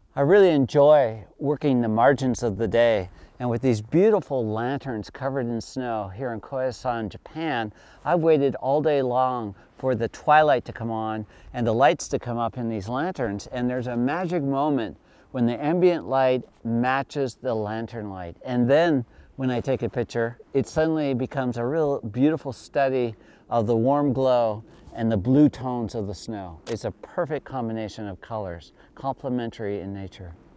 I really enjoy working the margins of the day, and with these beautiful lanterns covered in snow here in Koyasan, Japan, I've waited all day long for the twilight to come on and the lights to come up in these lanterns, and there's a magic moment when the ambient light matches the lantern light. And then when I take a picture, it suddenly becomes a real beautiful study of the warm glow and the blue tones of the snow. It's a perfect combination of colors, complementary in nature.